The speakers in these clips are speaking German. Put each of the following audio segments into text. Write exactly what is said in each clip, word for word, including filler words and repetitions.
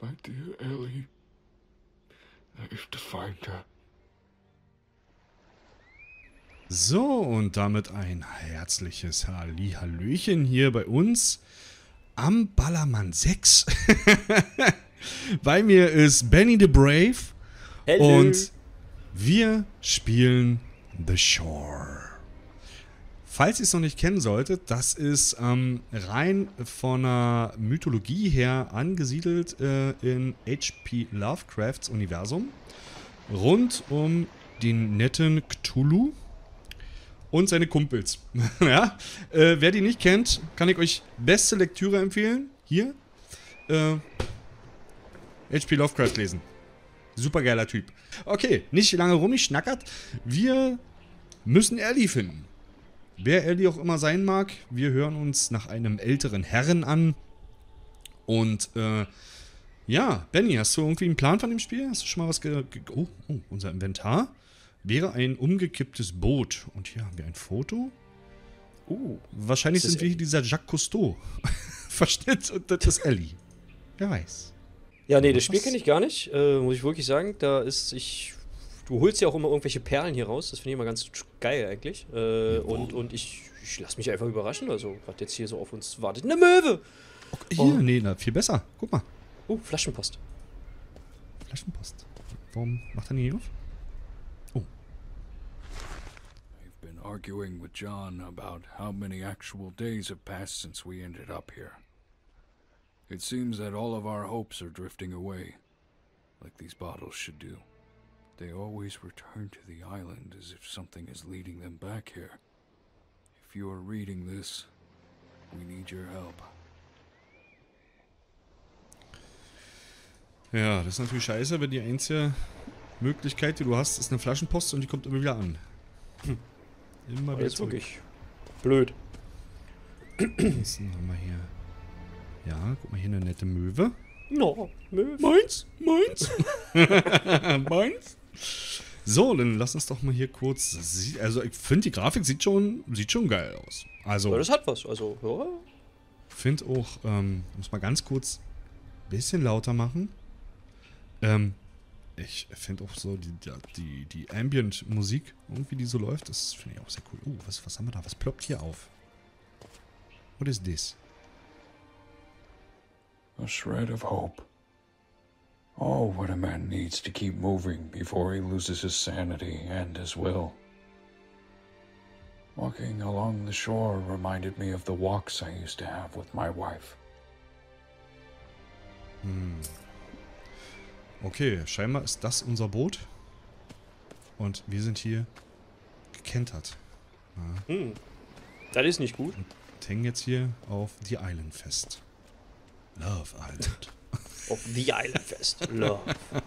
My dear Ellie. Er ist der Feind da. So, und damit ein herzliches Hallihallöchen hier bei uns am Ballermann sechs. Bei mir ist Benny the Brave. Hello. Und wir spielen The Shore. Falls ihr es noch nicht kennen solltet, das ist ähm, rein von der Mythologie her angesiedelt äh, in H P Lovecrafts Universum. Rund um den netten Cthulhu und seine Kumpels. Ja? Äh, wer die nicht kennt, kann ich euch beste Lektüre empfehlen. Hier. Äh, H P Lovecraft lesen. Super geiler Typ. Okay, nicht lange rumgeschnackert. Wir müssen Ellie finden. Wer Ellie auch immer sein mag, wir hören uns nach einem älteren Herren an. Und, äh, ja, Benny, hast du irgendwie einen Plan von dem Spiel? Hast du schon mal was ge... ge oh, oh, unser Inventar wäre ein umgekipptes Boot. Und hier haben wir ein Foto. Uh, Wahrscheinlich sind wir hier dieser Jacques Cousteau. Verschnitt und das ist Ellie. Wer weiß. ja, nee, das Spiel kenne ich gar nicht, äh, muss ich wirklich sagen. Da ist, ich, du holst ja auch immer irgendwelche Perlen hier raus. Das finde ich immer ganz geil eigentlich. Äh, und, und ich, ich lasse mich einfach überraschen. Also, was jetzt hier so auf uns wartet. Eine Möwe! Okay, hier, Oh. nee, na, viel besser. Guck mal. Uh, Flaschenpost. Flaschenpost. Warum macht er nicht auf? Oh. I've been arguing with John about how many actual days have passed since we ended up here. It seems that all of our hopes are drifting away, like these bottles should do. They always return to the island as if something is leading them back here. If you are reading this, we need your help. Ja, das ist natürlich scheiße, wenn die einzige Möglichkeit, die du hast, ist eine Flaschenpost und die kommt immer wieder an. Hm. Immer wieder Das ist zurück. wirklich blöd. Ansonsten haben wir hier... Ja, guck mal, hier eine nette Möwe. No, Möwe. Meins, meins, meins. So, dann lass uns doch mal hier kurz... Also, ich finde, die Grafik sieht schon, sieht schon geil aus. Also, Ja, das hat was. Also, ja. ich finde auch, ähm, muss mal ganz kurz ein bisschen lauter machen. Ähm, ich finde auch so die, die, die Ambient-Musik, irgendwie die so läuft, das finde ich auch sehr cool. Oh, was, was haben wir da? Was ploppt hier auf? What is this? A shred of hope. Oh, what a man needs to keep moving before he loses his sanity and his will. Walking along the shore reminded me of the walks I used to have with my wife. Hm. Okay, scheinbar ist das unser Boot. Und wir sind hier gekentert. Ja. Hm. Das ist nicht gut. Und hängen jetzt hier auf The Island fest. Love Island. Auf The Island fest. Love.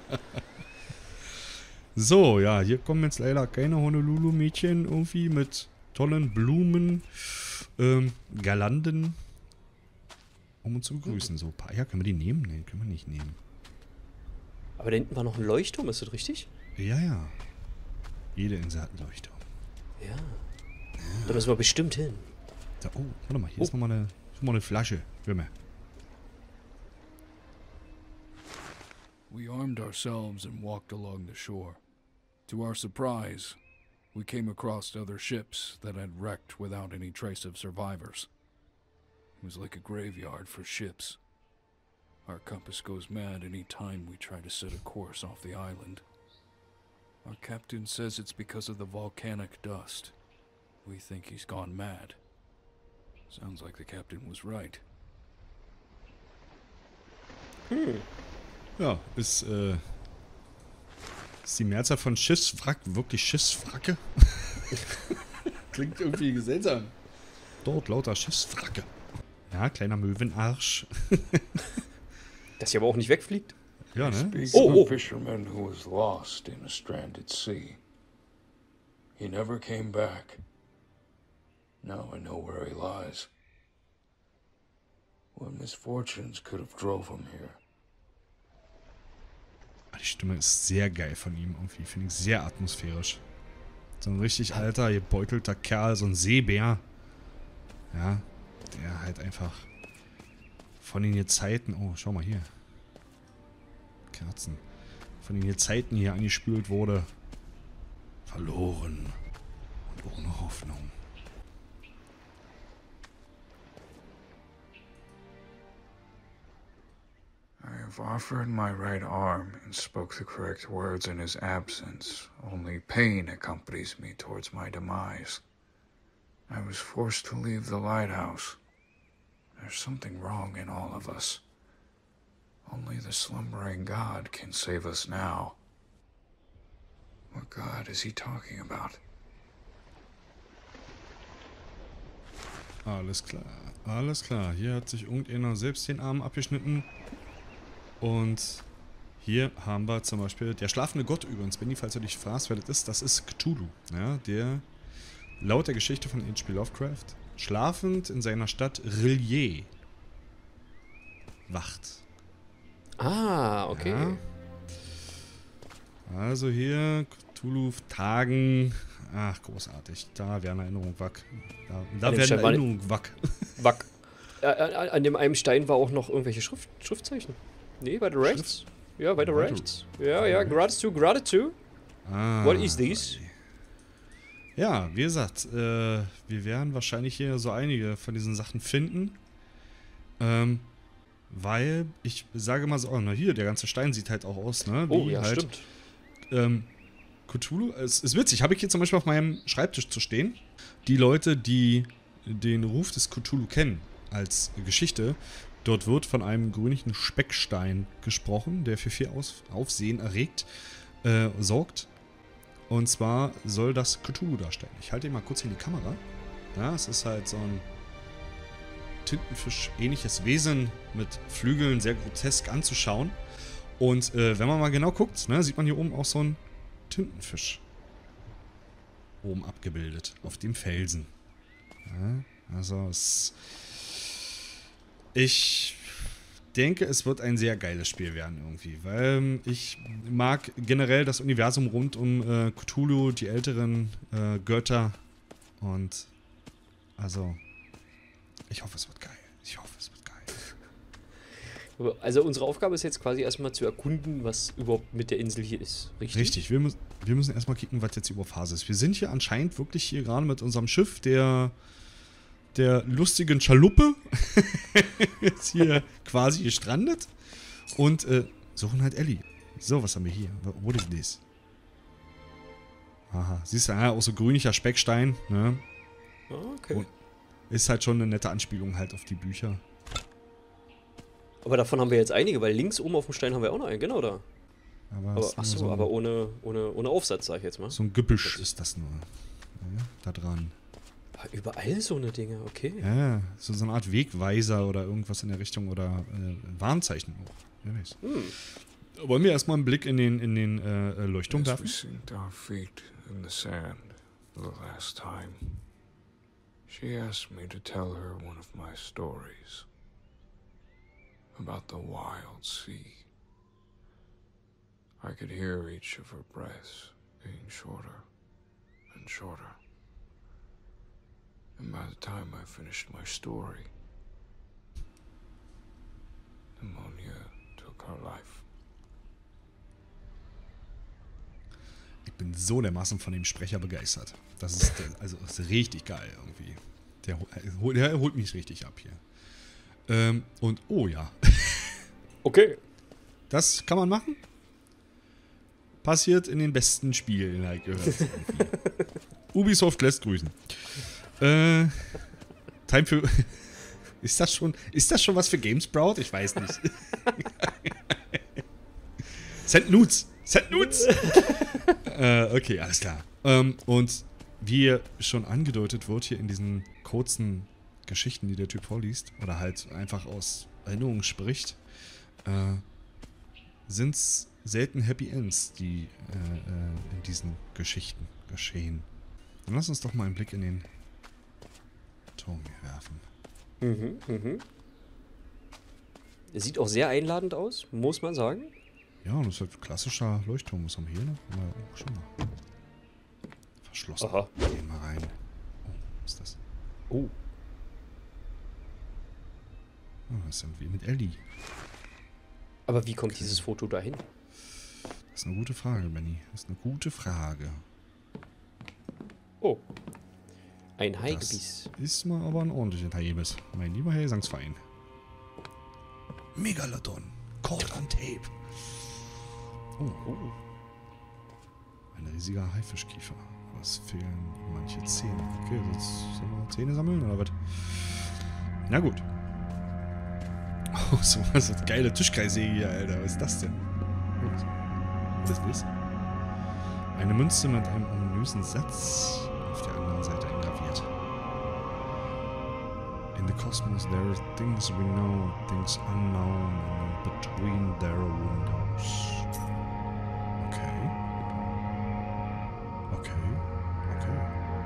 So, ja, hier kommen jetzt leider keine Honolulu-Mädchen irgendwie mit tollen Blumen, ähm, Girlanden, um uns zu begrüßen. So, ja, können wir die nehmen? Nee, können wir nicht nehmen. Aber da hinten war noch ein Leuchtturm, ist das richtig? Ja, ja. Jede Insel hat einen Leuchtturm. Ja. Da müssen wir bestimmt hin. Da, oh, warte mal, hier Oh. ist nochmal eine, noch mal eine Flasche. Hör mal. We armed ourselves and walked along the shore. To our surprise, we came across other ships that had wrecked without any trace of survivors. It was like a graveyard for ships. Our compass goes mad any time we try to set a course off the island. Our captain says it's because of the volcanic dust. We think he's gone mad. Sounds like the captain was right. Hm. Ja, ist, äh, ist die Mehrzahl von Schiffswrack wirklich Schiffswracke? Klingt irgendwie seltsam. Dort lauter Schiffswracke. Ja, kleiner Möwenarsch. Dass sie aber auch nicht wegfliegt. Ja, ne? Speak Oh, of oh. a fisherman who was lost in a stranded sea. He never came back. Now I know where he lies. What misfortunes could have drove him here? Die Stimme ist sehr geil von ihm irgendwie. Finde ich sehr atmosphärisch. So ein richtig alter, gebeutelter Kerl, so ein Seebär. Ja, der halt einfach von den Gezeiten... Oh, schau mal hier. Kerzen. Von den Gezeiten hier angespült wurde. Verloren. Und ohne Hoffnung. I have offered my right arm and spoke the correct words in his absence. Only pain accompanies me towards my demise. I was forced to leave the lighthouse. There's something wrong in all of us. Only the slumbering God can save us now. What God is he talking about? Alles klar, alles klar. Hier hat sich irgendeiner selbst den Arm abgeschnitten. Und hier haben wir zum Beispiel der schlafende Gott übrigens. Benny, falls du dich fragst, wer das ist, das ist Cthulhu. Ja, der laut der Geschichte von H P Lovecraft schlafend in seiner Stadt R'lyeh wacht. Ah, okay. Ja. Also hier Cthulhu Tagen. Ach, großartig. Da werden Erinnerungen wack. Da, da An dem werden Stein war nicht- Erinnerungen wack. Wack. Äh, an, an dem einen Stein war auch noch irgendwelche Schrift, Schriftzeichen. Nee, weiter rechts. Ja, weiter Weiter- rechts. Ja, ja, geradezu, geradezu. Ah, What is this? Ja, wie gesagt, äh, wir werden wahrscheinlich hier so einige von diesen Sachen finden. Ähm, weil, ich sage mal so, oh, na hier, der ganze Stein sieht halt auch aus, ne? Oh, Wie ja, halt, stimmt. Ähm, Cthulhu, es ist witzig, habe ich hier zum Beispiel auf meinem Schreibtisch zu stehen. Die Leute, die den Ruf des Cthulhu kennen als Geschichte, dort wird von einem grünlichen Speckstein gesprochen, der für viel Aus Aufsehen erregt, äh, sorgt. Und zwar soll das Cthulhu darstellen. Ich halte ihn mal kurz in die Kamera. Ja, es ist halt so ein Tintenfisch-ähnliches Wesen mit Flügeln, sehr grotesk anzuschauen. Und äh, wenn man mal genau guckt, ne, sieht man hier oben auch so einen Tintenfisch oben abgebildet, auf dem Felsen. Ja, also es... Ich denke, es wird ein sehr geiles Spiel werden irgendwie, weil ähm, ich mag generell das Universum rund um äh, Cthulhu, die älteren äh, Götter und also ich hoffe, es wird geil. Ich hoffe, es wird geil. Also unsere Aufgabe ist jetzt quasi erstmal zu erkunden, was überhaupt mit der Insel hier ist. Richtig? Richtig, wir, müssen wir müssen erstmal kicken, was jetzt über Phase ist. Wir sind hier anscheinend wirklich hier gerade mit unserem Schiff, der der lustigen Schaluppe ist hier quasi gestrandet und äh, suchen halt Ellie. So, was haben wir hier? What is this? Aha, siehst du, ja, auch so grünlicher Speckstein, ne? Okay. Und ist halt schon eine nette Anspielung halt auf die Bücher. Aber davon haben wir jetzt einige, weil links oben auf dem Stein haben wir auch noch einen, genau da. Aber, Aber, es ist nur achso, so, ein- aber ohne, ohne, ohne Aufsatz, sag ich jetzt mal. so ein Gebüsch ist das nur. Ja, da dran. Ah, überall so eine Dinge, okay. Ja, so, so eine Art Wegweiser oder irgendwas in der Richtung oder äh, Warnzeichen auch. Wer weiß. Hm. Wollen wir erstmal einen Blick in den, in den äh, äh, Leuchtturm As we werfen? sinked our feet in the sand for the last time, she asked me to tell her one of my stories about the wild sea. I could hear each of her breaths being shorter and shorter. And by the time I finished my story, pneumonia took her life. Ich bin so dermaßen von dem Sprecher begeistert. Das ist, also, das ist richtig geil irgendwie. Der, hol- der holt mich richtig ab hier. Ähm, und, oh ja, Okay. das kann man machen. Passiert in den besten Spielen, halt gehört. Ubisoft lässt grüßen. Äh, Time für... Ist das schon, ist das schon was für GameSprout? Ich weiß nicht. Send Nudes! Send Nudes! äh, okay, alles klar. Ähm, und wie schon angedeutet wird hier in diesen kurzen Geschichten, die der Typ vorliest, oder halt einfach aus Erinnerungen spricht, äh, sind es selten Happy Ends, die äh, äh, in diesen Geschichten geschehen. Dann lass uns doch mal einen Blick in den Turm hier werfen. Mhm, mhm. Sieht auch sehr einladend aus, muss man sagen. Ja, und das ist halt klassischer Leuchtturm. Was haben wir hier noch? Na, oh, schon mal. Verschlossen. Aha. Gehen wir rein. Oh, was ist das? Oh. Oh, das sind wir mit Ellie. Aber wie kommt dieses Foto dahin? Das ist eine gute Frage, Benny. Das ist eine gute Frage. Oh. Ein Haigebiss. Das ist mal aber ein ordentlicher Haigebiss. Mein lieber Gesangsverein. Megalodon. Caught on tape. Oh. Oh. Ein riesiger Haifischkiefer. Was fehlen manche Zähne? Okay, jetzt sollen wir Zähne sammeln oder was? Na gut. Oh, so was ist geile Tischkreissäge hier, Alter. Was ist das denn? Was ist das? Eine Münze mit einem ominösen Satz auf der anderen Seite eingraviert. In the cosmos there are things we know, things unknown, and between there are windows. Okay. Okay. Okay.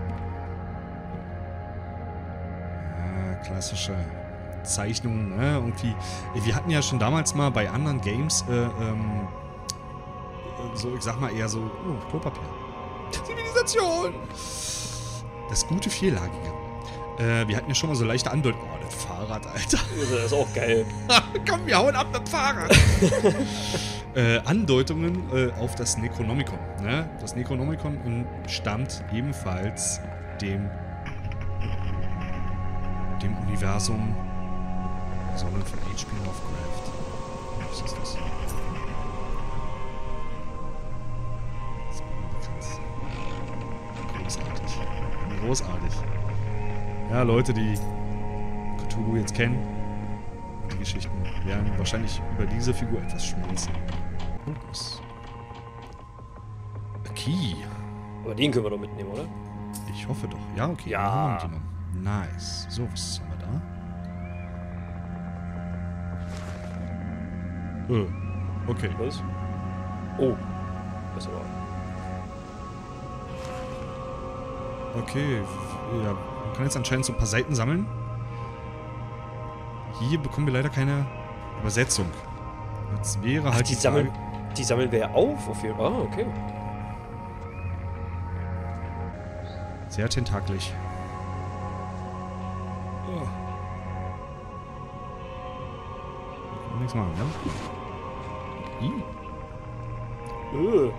Ja, klassische Zeichnungen, ne? Irgendwie. Wir hatten ja schon damals mal bei anderen Games, äh, ähm, so, ich sag mal eher so, oh, Klopapier. Zivilisation! Das gute Vierlagige. Äh, wir hatten ja schon mal so leichte Andeutungen. Oh, das Fahrrad, Alter. Das ist auch geil. Komm, wir hauen ab mit dem Fahrrad. äh, Andeutungen äh, auf das Necronomicon. Ne? Das Necronomicon stammt ebenfalls dem, dem Universum sondern von H P Lovecraft. Was ist das? Das ist mir bekannt. Großartig. Großartig. Ja, Leute, die Cthulhu jetzt kennen, die Geschichten werden wahrscheinlich über diese Figur etwas schmunzeln. Oh, was? A Key. Aber den können wir doch mitnehmen, oder? Ich hoffe doch. Ja, okay. Ja. Den haben wir mitgenommen. Nice. So, was haben wir da? Äh, okay. Was? Oh. Das aber. Okay. Ja, man kann jetzt anscheinend so ein paar Seiten sammeln. Hier bekommen wir leider keine Übersetzung. Jetzt wäre Ach, halt die, die Frage... sammeln, die sammeln wir ja auf, auf jeden Fall. Ah, okay. Sehr tentakelig. Oh. Kann man nichts machen, ne? Ih. Öh.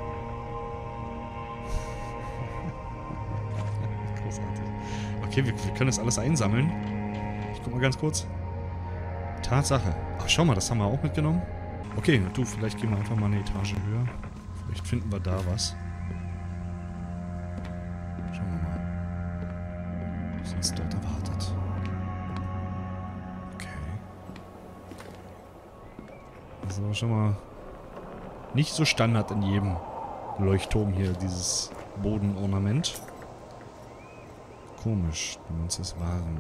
Großartig. Okay, wir, wir können das alles einsammeln. Ich guck mal ganz kurz. Tatsache. Ach, schau mal, das haben wir auch mitgenommen. Okay, du, vielleicht gehen wir einfach mal eine Etage höher. Vielleicht finden wir da was. Schauen wir mal. Was uns dort erwartet. Okay. Das ist aber schon mal nicht so Standard in jedem Leuchtturm hier, dieses Bodenornament. Komisch, die Münze ist warm.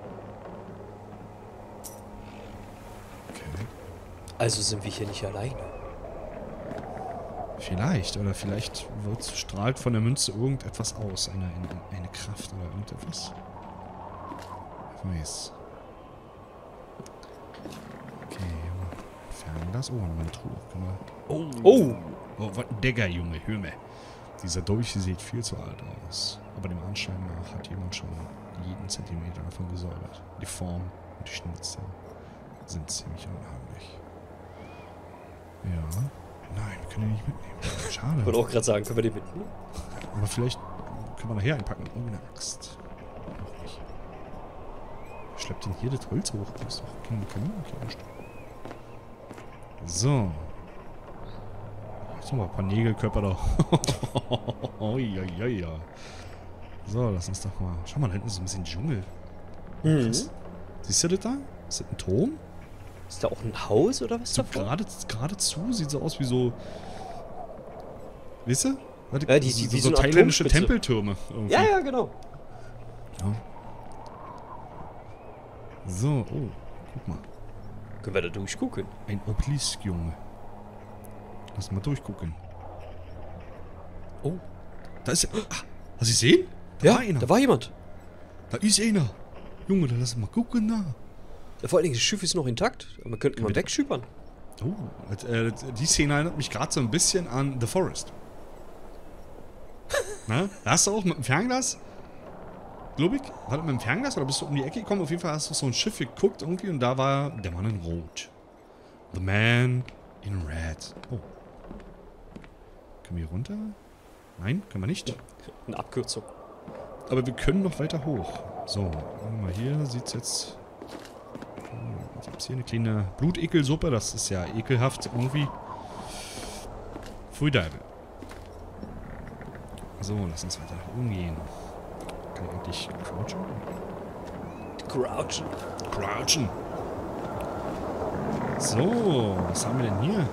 Okay. Also sind wir hier nicht alleine. Vielleicht, oder vielleicht wird, strahlt von der Münze irgendetwas aus. Eine, eine, eine Kraft oder irgendetwas. Wer weiß. Okay, Fernglas. Oh, meine Truhe. Können wir... Oh. Oh. Oh, was ein Dagger, Junge. Hör mir. Dieser Dolch sieht viel zu alt aus. Aber dem Anschein nach hat jemand schon jeden Zentimeter davon gesäubert. Die Form und die Schnitze sind ziemlich unheimlich. Ja. Nein, wir können den nicht mitnehmen. Schade. Ich wollte auch gerade sagen, können wir den mitnehmen? Aber vielleicht können wir nachher einpacken. Oh, eine Axt. Auch nicht. Wer schleppt denn hier das Holz hoch? Das ist doch kein Kamin. So. Jetzt noch mal ein paar Nägelkörper da. Oh, ja, ja, ja. So, lass uns doch mal. Schau mal, da hinten ist ein bisschen Dschungel. Mhm. Siehst du das da? Ist das ein Turm? Ist da auch ein Haus oder was So davor? gerade, geradezu sieht so aus wie so. Weißt du? Warte, Ja, die- die- so, wie so so eine Art thailändische Turmspitze. Tempeltürme. Irgendwie. Ja, ja, genau. Ja. So, oh, guck mal. Können wir da durchgucken? Ein Obelisk, Junge. Lass mal durchgucken. Oh. Da ist. Ah, hast du gesehen? Da Ja, war einer. da war jemand. Da ist einer. Junge, da lass mal gucken da. Ja, vor allen Dingen, das Schiff ist noch intakt. Aber wir könnten mal Bitte? wegschüppern. Oh, das, äh, die Szene erinnert mich gerade so ein bisschen an The Forest. Na, da hast du auch mit dem Fernglas? Globig? War das mit dem Fernglas oder bist du um die Ecke gekommen? Auf jeden Fall hast du so ein Schiff geguckt irgendwie und da war der Mann in Rot. The Man in Red. Oh. Können wir hier runter? Nein, können wir nicht. Eine Abkürzung. Aber wir können noch weiter hoch. So, guck mal, hier sieht es jetzt... Oh, ich habe hier eine kleine Blutekelsuppe. Das ist ja ekelhaft irgendwie. Pfui Deibel. So, lass uns weiter nach oben gehen. Kann ich eigentlich crouchen? Crouchen. Crouchen. So, was haben wir denn hier?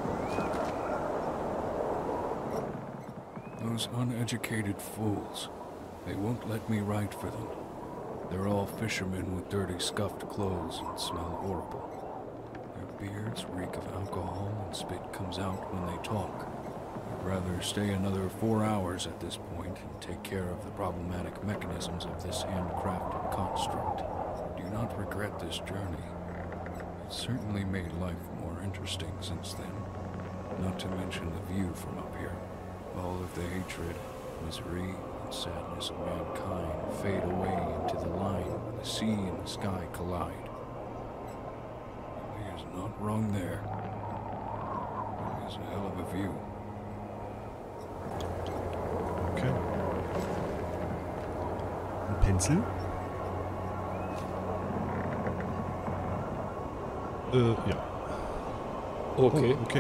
Those uneducated fools. They won't let me write for them. They're all fishermen with dirty, scuffed clothes and smell horrible. Their beards reek of alcohol and spit comes out when they talk. I'd rather stay another four hours at this point and take care of the problematic mechanisms of this handcrafted construct. I do not regret this journey. It's certainly made life more interesting since then. Not to mention the view from up here. All of the hatred, misery, and sadness of mankind fade away into the line where the sea and the sky collide. He is not wrong there. It is a hell of a view. Okay. Ein Pinsel? Äh, ja. Okay. Oh, okay.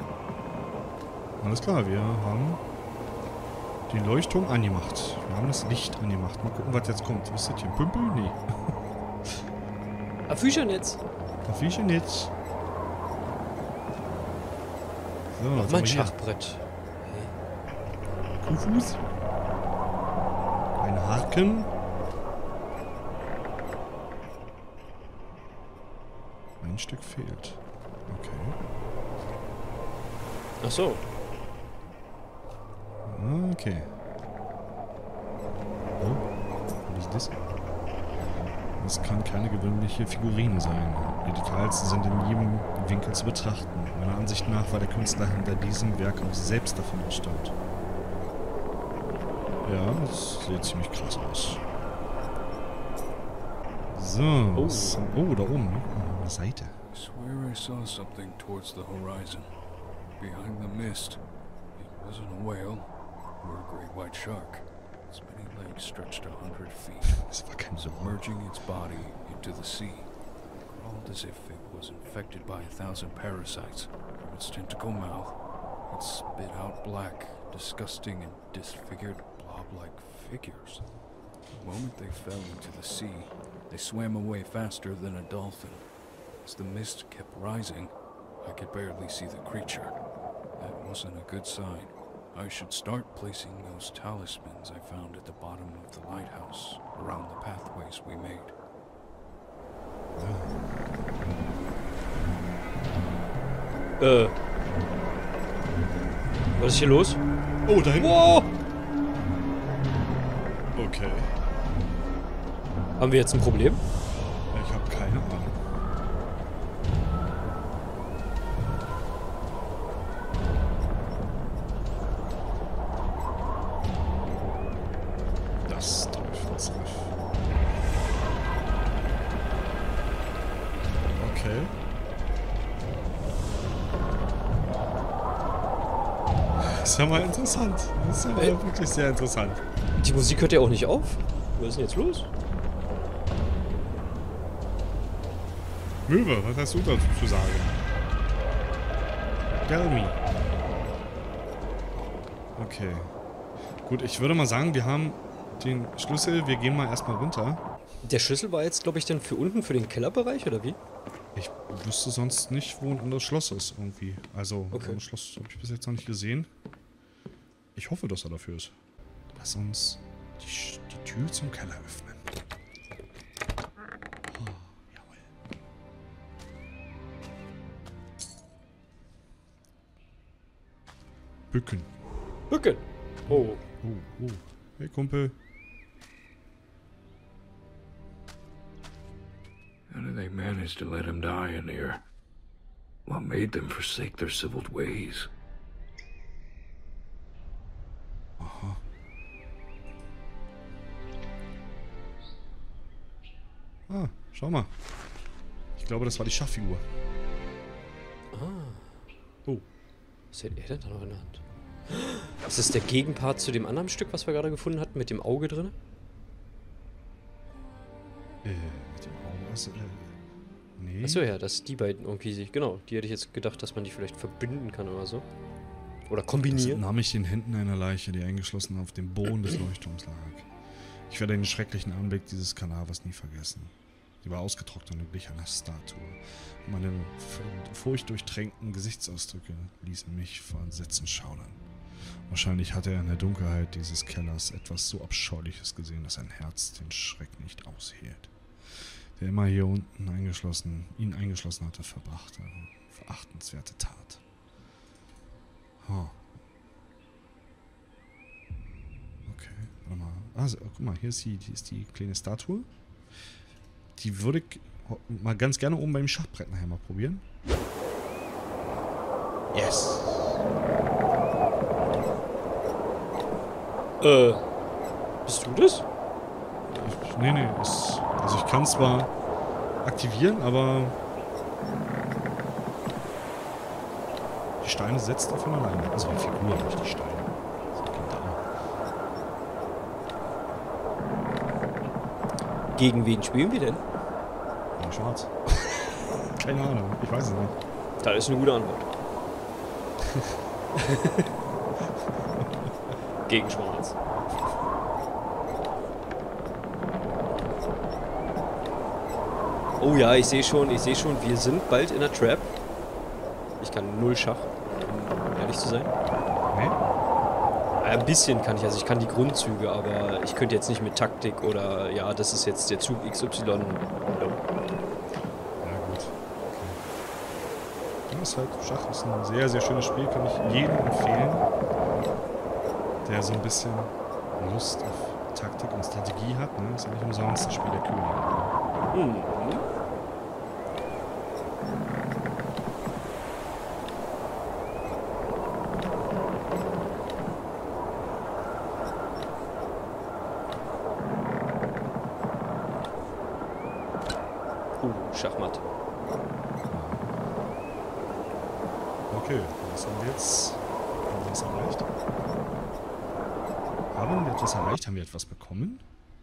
Alles klar, wir haben den Leuchtturm angemacht. Wir haben das Licht angemacht. Mal gucken, was jetzt kommt. Ist das hier ein Pümpel? Nee. Ein Fischernetz. Ein Fischernetz. So, Noch was mal haben ein wir hier? Schachbrett. Kuhfuß. Ein Haken. Ein Stück fehlt. Okay. Ach so. Okay. Oh, was ist das? Das kann keine gewöhnliche Figurine sein. Die Details sind in jedem Winkel zu betrachten. Meiner Ansicht nach war der Künstler hinter diesem Werk auch selbst davon erstaunt. Ja, das sieht ziemlich krass aus. So, Oh. was, oh, da oben, ne? An der Seite. I swear I saw something towards the horizon. Behind the mist. It wasn't a whale or a great white shark. Its many legs stretched a hundred feet, Das war kein so. submerging its body into the sea. It crawled as if it was infected by a thousand parasites. From its tentacle mouth, it spit out black, disgusting and disfigured blob-like figures. The moment they fell into the sea, they swam away faster than a dolphin. As the mist kept rising, I could barely see the creature. That wasn't a good sign. I should start placing those talismans I found at the bottom of the lighthouse around the pathways we made. Äh. Was ist hier los? Oh, da hinten. Wow! Okay. Haben wir jetzt ein Problem? Ich habe keine Ahnung. Das Teufelsriff. Okay. Das ist ja mal interessant. Das ist ja mal Ey. wirklich sehr interessant. Die Musik hört ja auch nicht auf. Was ist denn jetzt los? Möwe, was hast du dazu zu sagen? Tell me. Okay. Gut, ich würde mal sagen, wir haben den Schlüssel. Wir gehen mal erstmal runter. Der Schlüssel war jetzt, glaube ich, dann für unten, für den Kellerbereich, oder wie? Ich wüsste sonst nicht, wo ein anderes Schloss ist irgendwie. Also, ein Okay. anderes Schloss habe ich bis jetzt noch nicht gesehen. Ich hoffe, dass er dafür ist. Lass uns die, Sch- die Tür zum Keller öffnen. Oh, jawohl. Bücken. Bücken. Oh. Oh, oh. Hey, Kumpel. How did they manage to let him die in here? What made them forsake their civil ways? Aha. Ah, schau mal. Ich glaube, das war die Schachfigur. Oh. Was hat er denn da noch in der Hand? Ist das der Gegenpart zu dem anderen Stück, was wir gerade gefunden hatten, mit dem Auge drin? Äh, mit dem Auge, also, äh, nee. Achso, ja, dass die beiden irgendwie sich, genau, die hätte ich jetzt gedacht, dass man die vielleicht verbinden kann oder so. Oder Das kombinieren. nahm ich den Händen einer Leiche, die eingeschlossen auf dem Boden des Leuchtturms lag. Ich werde den schrecklichen Anblick dieses Kadavers nie vergessen. Sie war ausgetrocknet und glich einer Statue. Meine furchtdurchtränkten Gesichtsausdrücke ließen mich vor Entsetzen schaudern. Wahrscheinlich hatte er in der Dunkelheit dieses Kellers etwas so Abscheuliches gesehen, dass sein Herz den Schreck nicht aushielt. Der immer hier unten eingeschlossen, ihn eingeschlossen hatte, verbrachte eine verachtenswerte Tat. Oh. Okay, warte mal. Also, guck mal, hier ist die, die, ist die kleine Statue. Die würde ich mal ganz gerne oben beim Schachbrett nachher mal probieren. Yes. Äh, bist du das? Ich, nee, nee. Ist, also ich kann zwar aktivieren, aber die Steine setzt er von alleine. Also die Figur, nicht die Steine. Das ist kein da. Gegen wen spielen wir denn? Ja, schwarz. Keine Ahnung, ich weiß es nicht. Das ist eine gute Antwort. Gegen Schwarz. Oh ja, ich sehe schon, ich sehe schon, wir sind bald in der Trap. Ich kann null Schach, um ehrlich zu sein. Nee? Ein bisschen kann ich, also ich kann die Grundzüge, aber ich könnte jetzt nicht mit Taktik oder, ja, das ist jetzt der Zug X Y. No. Ja, gut. Okay. Ja, ist halt, Schach ist ein sehr, sehr schönes Spiel, kann ich jedem empfehlen, der so ein bisschen Lust auf Taktik und Strategie hat. Ne? Ist ja nicht umsonst das Spiel der Könige. Mhm. Uh, Schachmatt. Okay, was haben wir jetzt? Haben wir was erreicht? Haben wir etwas erreicht? Haben wir etwas bekommen?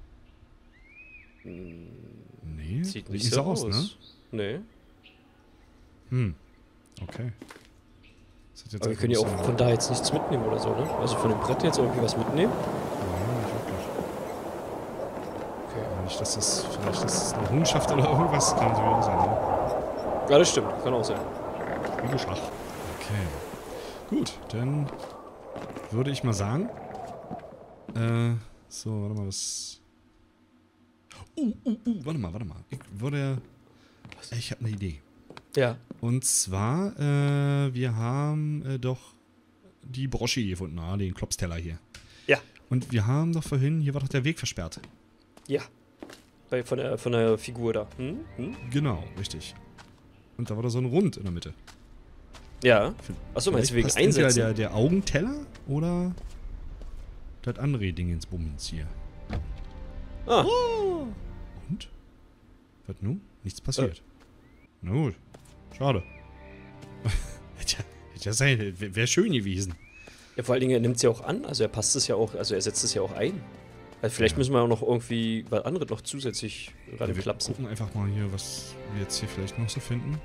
Nee, Sieht nicht so aus, ne? Nee. Hm, okay. Das hat jetzt Aber wir einfach können ja ein auch bisschen- von da jetzt nichts mitnehmen oder so, ne? Also von dem Brett jetzt irgendwie was mitnehmen? Ja, nicht wirklich. Okay. Aber nicht, dass das vielleicht das ist eine Errungenschaft oder irgendwas kann natürlich auch sein, ne? Ja, das stimmt. Kann auch sein. Spiele Schach. Okay. Gut, dann würde ich mal sagen. Äh, so, warte mal, was. Uh, uh, uh, warte mal, warte mal. Ich würde. Ich habe eine Idee. Ja. Und zwar, äh, wir haben äh, doch die Brosche gefunden, ah, den Klopsteller hier. Ja. Und wir haben doch vorhin, hier war doch der Weg versperrt. Ja. Bei, von, der, von der Figur da. Hm? Hm? Genau, richtig. Und da war da so ein Rund in der Mitte. Ja. Achso, meinst du wegen Vielleicht passt entweder Einsätzen? Der, der Augenteller oder das andere Ding ins Bummens hier. Ah. Und? Was nun? Nichts passiert. Na gut. Schade. hätte ja, hätte ja sein, wäre wär schön gewesen. Ja, vor allen Dingen, er nimmt es ja auch an. Also er passt es ja auch, also er setzt es ja auch ein. Also vielleicht Ja. müssen wir auch noch irgendwie was anderes noch zusätzlich Ja, wir ranklapsen. gucken einfach mal hier, was wir jetzt hier vielleicht noch so finden.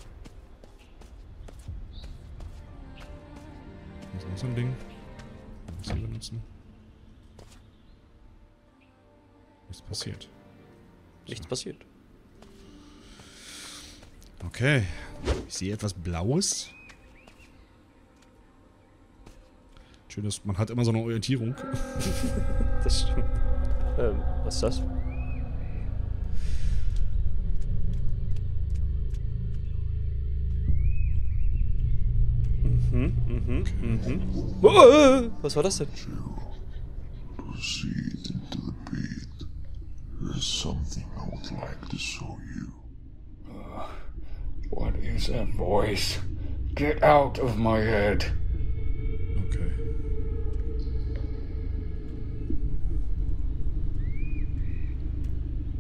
Das ist noch so ein Ding. Was hier benutzen. Nichts passiert. Nichts passiert. Okay. Ich sehe etwas Blaues. Schön, dass man hat immer so eine Orientierung. Das stimmt. Ähm, was ist das? Mhm, mhm, mhm. Oh, äh, was war das denn? Proceed into the pit. There's something I would like to show you. What is that voice? Get out of my head. Okay.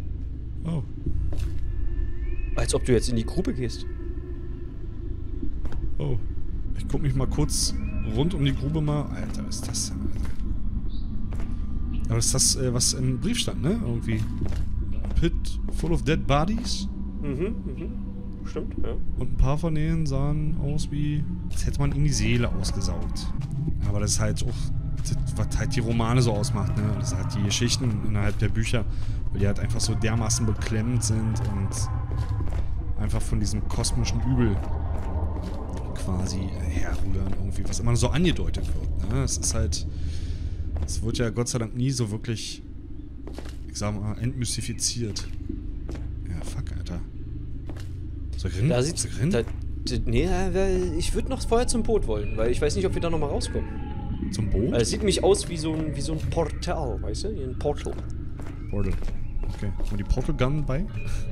Oh. Als ob du jetzt in die Grube gehst. Oh. Ich guck mich mal kurz rund um die Grube mal. Alter, was ist das denn, Alter? Aber ist das, äh, was im Brief stand, ne? Irgendwie. Pit full of dead bodies. Mhm, mhm. Stimmt, ja. Und ein paar von denen sahen aus wie, als hätte man ihnen die Seele ausgesaugt. Aber das ist halt auch, das, was halt die Romane so ausmacht, ne? Das sind halt die Geschichten innerhalb der Bücher, weil die halt einfach so dermaßen beklemmend sind und einfach von diesem kosmischen Übel quasi herrühren irgendwie, was immer so angedeutet wird, ne? Es ist halt, es wird ja Gott sei Dank nie so wirklich, ich sag mal, entmystifiziert. Ja, fuck, Alter. So rennen? Da sieht's. rennen? Da, d- nee, äh, ich würde noch vorher zum Boot wollen, weil ich weiß nicht, ob wir da nochmal rauskommen. Zum Boot? Also, es sieht nämlich aus wie so ein, wie so ein Portal, weißt du? Wie ein Portal. Portal. Okay. Haben wir die Portal Gun bei?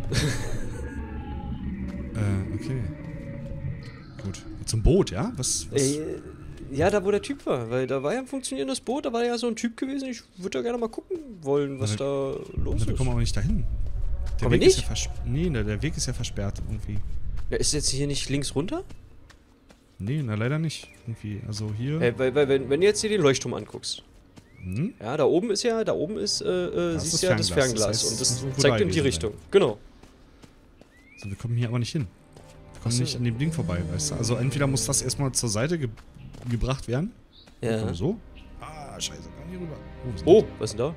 äh, okay. Gut. Zum Boot, ja? Was? was? Äh, ja, da wo der Typ war, weil da war ja ein funktionierendes Boot, da war ja so ein Typ gewesen. Ich würde da gerne mal gucken wollen, was Na, da los Na, wir ist. kommen aber nicht dahin. Der Kommen wir Weg ist nicht? ja vers- nee, der, der Weg ist ja versperrt irgendwie. Ja, ist jetzt hier nicht links runter? Nee, na leider nicht. Irgendwie. Also hier. Äh, weil, weil wenn, wenn du jetzt hier den Leuchtturm anguckst, Hm? ja, da oben ist ja, da oben ist, äh, äh, Das siehst ist ja das Fernglas. Fernglas Das heißt, und es das muss wohl zeigt da in die gewesen Richtung. Genau. Also wir kommen hier aber nicht hin. Wir kommen Ach so. nicht an dem Ding vorbei, weißt du? Also entweder muss das erstmal zur Seite ge gebracht werden. Ja. Oder so. Ah, scheiße, kann hier rüber. Oh, was ist Oh, was ist denn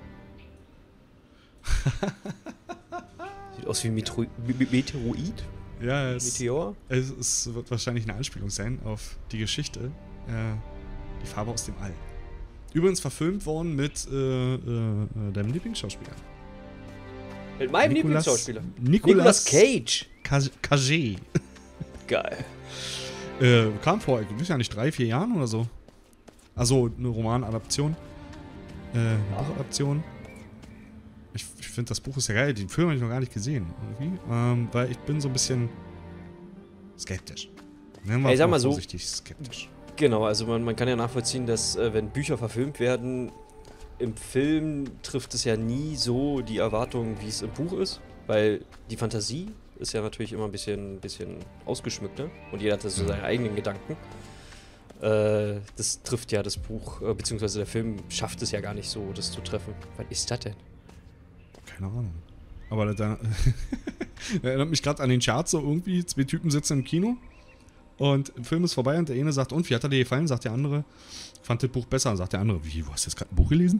da? Sieht aus wie ein Metro Me- Meteoroid. das? Ja, es, Meteor. es, es wird wahrscheinlich eine Anspielung sein auf die Geschichte. Äh, die Farbe aus dem All. Übrigens verfilmt worden mit äh, äh, äh, deinem Lieblingsschauspieler. Mit meinem Nicolas- Lieblingsschauspieler. Nicolas Nicolas Cage. Cage. Geil. Äh, kam vor, ich weiß ja nicht, drei, vier Jahren oder so. Also eine Romanadaption. Äh, eine Buchadaption. Ich, ich finde, das Buch ist ja geil. Den Film habe ich noch gar nicht gesehen. Irgendwie. Ähm, weil ich bin so ein bisschen skeptisch. Nennen wir Ey, sag mal so. vorsichtig skeptisch. Genau, also man, man kann ja nachvollziehen, dass äh, wenn Bücher verfilmt werden, im Film trifft es ja nie so die Erwartungen, wie es im Buch ist, weil die Fantasie ist ja natürlich immer ein bisschen, bisschen ausgeschmückter und jeder hat so seine eigenen Gedanken. Äh, das trifft ja das Buch, äh, beziehungsweise der Film schafft es ja gar nicht so, das zu treffen. Was ist das denn? Keine Ahnung. Aber da erinnert mich gerade an den Charts so irgendwie. Zwei Typen sitzen im Kino und der Film ist vorbei und der eine sagt, und wie hat er dir gefallen? Sagt der andere, ich fand das Buch besser. Sagt der andere, wie, du hast jetzt gerade ein Buch gelesen?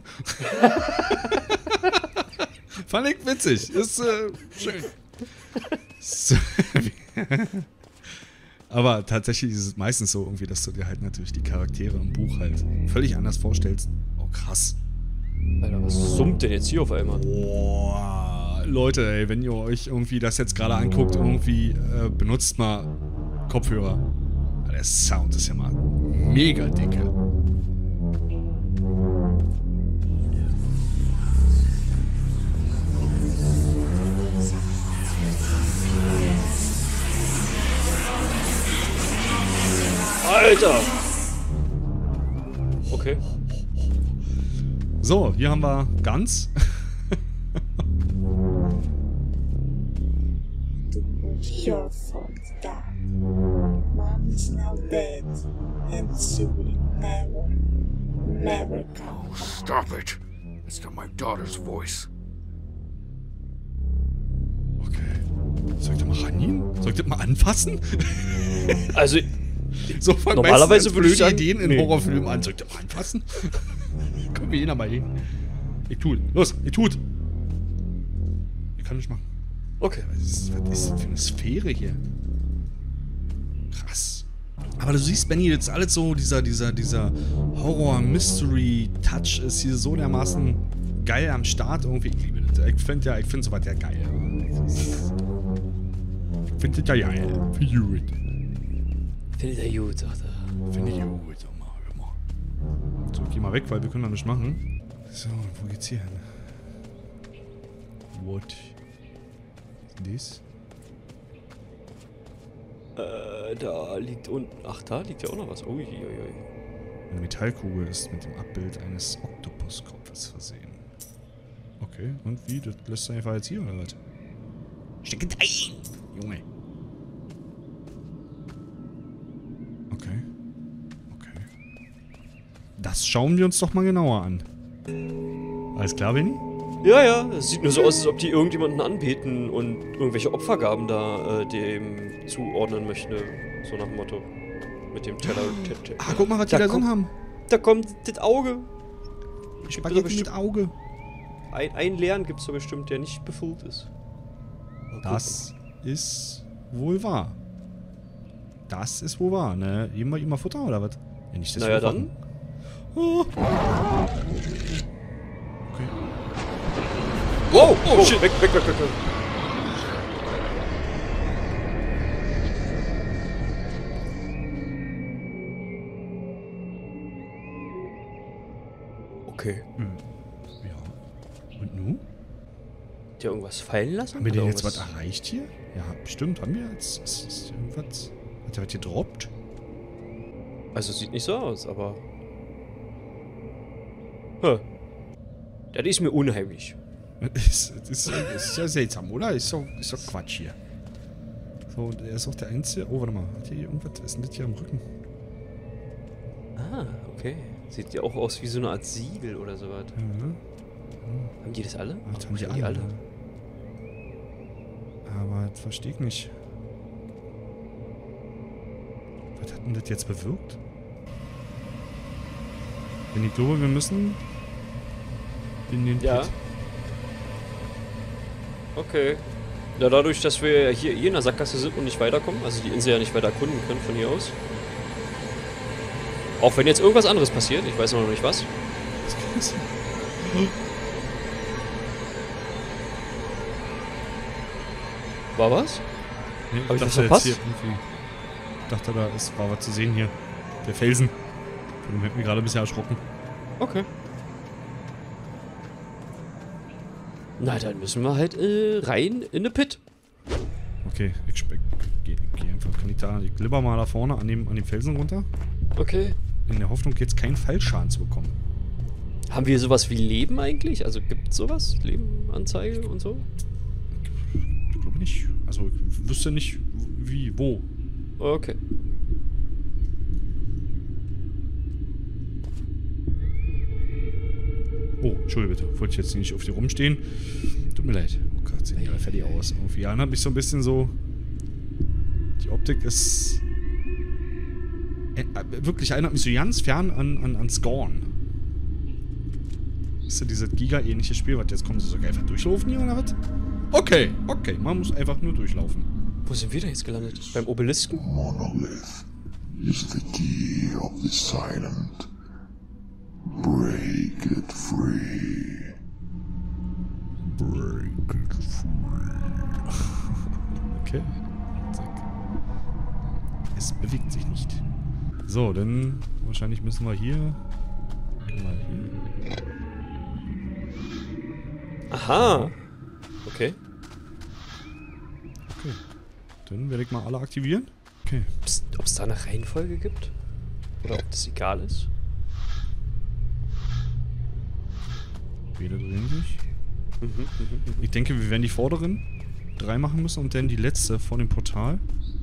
Fand ich witzig. Ist äh, schön. So. Aber tatsächlich ist es meistens so irgendwie, dass du dir halt natürlich die Charaktere im Buch halt völlig anders vorstellst. Oh, krass. Alter, was summt denn jetzt hier auf einmal? Boah, Leute, ey, wenn ihr euch irgendwie das jetzt gerade anguckt, irgendwie äh, benutzt mal Kopfhörer. Der Sound ist ja mal mega dicke. Alter! Okay. So, hier haben wir Guns. Your fault, Dad. Mom is now dead, and soon never, never come back. Stop it. It's not my daughter's voice. Okay. Soll ich da mal rangehen? Soll ich das mal anfassen? Also, So fangen Normalerweise meistens würde ich blöde sagen, Ideen in nee. Horrorfilmen an. Soll ich das mal anfassen? Kommen wir jeder mal hin. Ich tu. Los, ich tut. Ich kann nicht machen. okay. Was ist, was ist das für eine Sphäre hier? Krass. Aber du siehst, Benny, jetzt alles so, dieser, dieser, dieser Horror-Mystery-Touch ist hier so dermaßen geil am Start irgendwie. Ich liebe das. Ich finde ja, ich finde sowas ja geil. Ich finde das ja geil. Finde ich gut. Findet er gut, sagt er. Finde ich gut. Sag mal, hör mal. So, geh mal weg, weil wir können da nicht machen. So, wo geht's hier hin? What? This? Äh, da liegt unten. Ach, da liegt ja auch noch was. Uiuiui. Eine Metallkugel ist mit dem Abbild eines Oktopuskopfes versehen. Okay, und wie? Das lässt du einfach jetzt hier oder was? Stecke ein! Junge. Das schauen wir uns doch mal genauer an. Alles klar, Benni? Ja, ja, es sieht nur so aus, als ob die irgendjemanden anbeten und irgendwelche Opfergaben da äh, dem zuordnen möchte. So nach dem Motto. Mit dem Teller. Te te Ah, guck mal, was die da da drin kommt- haben. Da kommt das Auge. Gibt's da Spaghetti bestimmt- mit Auge. Ein, einen leeren gibt es da bestimmt, der nicht befüllt ist. Das ist wohl wahr. Das ist wohl wahr, ne? Immer, immer Futter oder was? Ja, nicht das Naja, Aufwachen. dann. Oh. Okay. Wow! Oh, shit! Weg, weg, weg, weg, weg. Okay. Ja. Und nun? Hat der irgendwas fallen lassen? Haben wir denn Oder jetzt was irgendwas- erreicht hier? Ja, bestimmt. Haben wir jetzt ist, ist irgendwas? Hat der was gedroppt? Also sieht nicht so aus, aber... Huh. Das ist mir unheimlich. Das ist, ist, ist ja seltsam, oder? Ist doch, ist doch Quatsch hier. So, und er ist auch der Einzige. Oh, warte mal. Hat hier irgendwas? Was ist denn das hier am Rücken? Ah, okay. Sieht ja auch aus wie so eine Art Siegel oder sowas. Ja, Haben die das alle? das haben die Haben alle. Aber das verstehe ich nicht. Was hat denn das jetzt bewirkt? Wenn ich glaube, wir müssen in den Ja. Pit. Okay. Ja, dadurch, dass wir hier, hier in der Sackgasse sind und nicht weiterkommen, also die Insel ja nicht weiter erkunden können von hier aus. Auch wenn jetzt irgendwas anderes passiert, ich weiß noch nicht was. Was kann das sein? War was? Nee, Hab ich was dachte jetzt verpasst? hier irgendwie. Ich dachte, da ist, war was zu sehen hier. Der Felsen. Von dem hätten wir gerade ein bisschen erschrocken. Okay. Na, dann müssen wir halt äh, rein in the Pit. Okay, ich speck. Geh, geh einfach. Kann ich da. Ich glibber mal da vorne an dem, an dem Felsen runter. Okay. In der Hoffnung, jetzt keinen Fallschaden zu bekommen. Haben wir sowas wie Leben eigentlich? Also gibt es sowas? Lebenanzeige und so? Ich glaube nicht. Also ich wüsste nicht, wie, wo. Okay. Oh, Entschuldigung bitte. Wollte ich jetzt nicht auf dir rumstehen. Tut mir leid. Oh Gott, sehen die alle fertig aus. Irgendwie erinnert mich so ein bisschen so. Die Optik ist. Äh, wirklich erinnert mich so ganz fern an, an, an Scorn. Ist ja dieses Giga-ähnliche Spiel, was jetzt kommen sie sogar einfach durchlaufen hier oder was? Okay, okay, man muss einfach nur durchlaufen. Wo sind wir denn jetzt gelandet? Beim Obelisken? Monolith is the key of the silent. Break it free. Break it free. Okay. Zack. Es bewegt sich nicht. So, dann wahrscheinlich müssen wir hier. Mal hier. Aha. Okay. Okay. Dann werde ich mal alle aktivieren. Okay. Ob es da eine Reihenfolge gibt? Oder ob das egal ist? Räder drehen sich. Mhm, mhm, mhm. Ich denke, wir werden die vorderen drei machen müssen und dann die letzte vor dem Portal.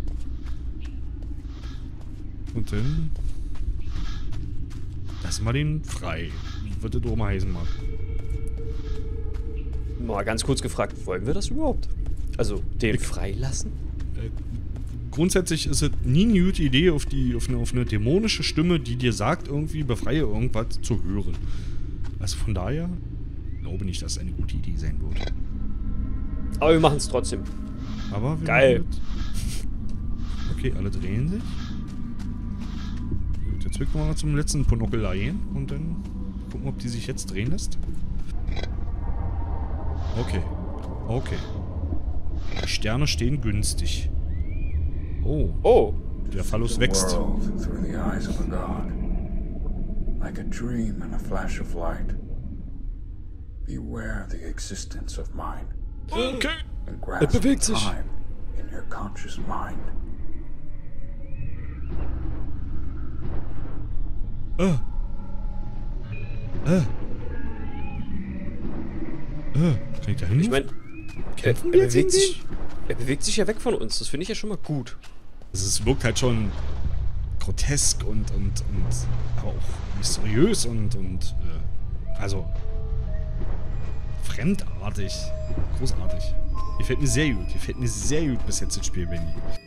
Und dann lassen wir den frei. Wie wird das auch mal heißen mag. Mal ganz kurz gefragt, wollen wir das überhaupt? Also, den freilassen? Äh, grundsätzlich ist es nie eine gute Idee, auf, die, auf, eine, auf eine dämonische Stimme, die dir sagt, irgendwie befreie irgendwas, zu hören. Also von daher glaube nicht, dass es eine gute Idee sein wird. Aber wir machen es trotzdem. Aber wir Geil. machen das. Okay, alle drehen sich. Gut, jetzt wirken wir mal zum letzten Ponokel ein und dann gucken, ob die sich jetzt drehen lässt. Okay. Okay. Die Sterne stehen günstig. Oh, Oh. der Phallus wächst. World through the eyes of a god, like a dream and a flash of light. Beware the existence of mind, Okay. and grasp bewegt sich. time in your conscious mind. Äh. Äh. Äh. Kann ich da hin? Ich meine, er, Kämpfen er, wir jetzt bewegt gegen sich, er bewegt sich ja weg von uns. Das finde ich ja schon mal gut. Also es wirkt halt schon grotesk und, und, und aber auch mysteriös und, und äh, also fremdartig. Großartig. Gefällt mir sehr gut. Gefällt mir sehr gut bis jetzt das Spiel, Benny.